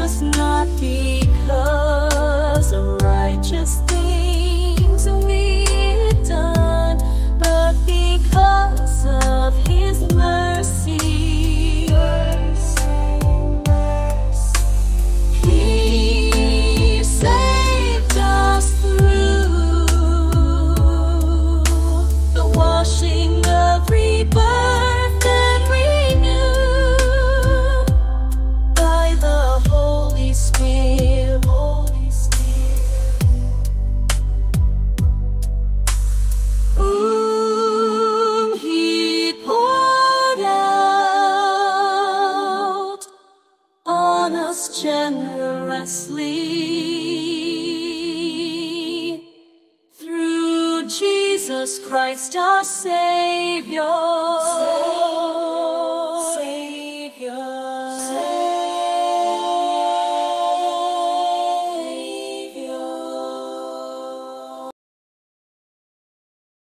us not because of righteous things we've done, but because of His mercy. He saved us through the washing of rebirth and renewal by the Holy Spirit. Whom He poured out on us generously through Jesus Christ our Savior.